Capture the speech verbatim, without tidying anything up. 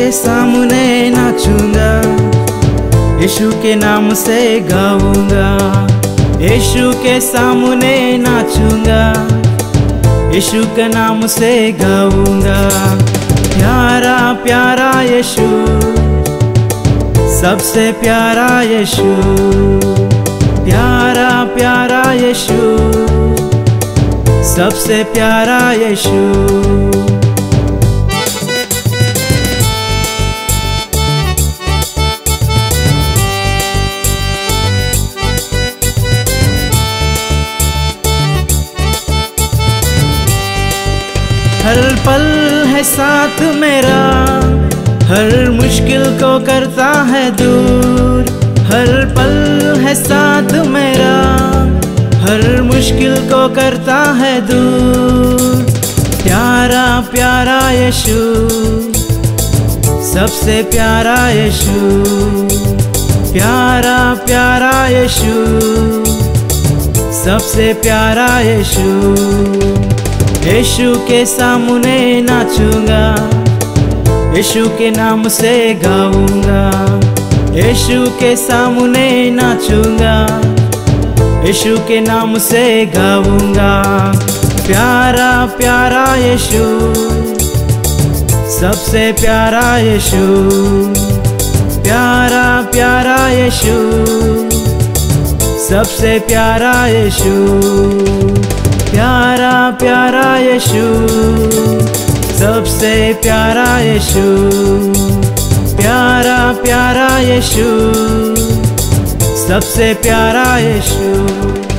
के सामने नाचूंगा, यीशु के नाम से गाऊंगा। यीशु के सामने नाचूंगा, यीशु के नाम से गाऊंगा। प्यारा प्यारा यीशु, सबसे प्यारा यीशु, प्यारा प्यारा यीशु, सबसे प्यारा यीशु। हर पल है साथ मेरा, हर मुश्किल को करता है दूर। हर पल है साथ मेरा, हर मुश्किल को करता है दूर। प्यारा प्यारा यीशु, सबसे प्यारा यीशु, प्यारा प्यारा यीशु, सबसे प्यारा यीशु। यीशु के सामने नाचूंगा, यीशु के नाम से गाऊंगा। यीशु के सामने नाचूंगा, यीशु के नाम से गाऊंगा। प्यारा प्यारा यीशु, सबसे प्यारा यीशु, प्यारा प्यारा यीशु, सबसे प्यारा यीशु। प्यारा प्यारा यीशु, सबसे प्यारा यीशु, प्यारा प्यारा यीशु, सबसे प्यारा यीशु।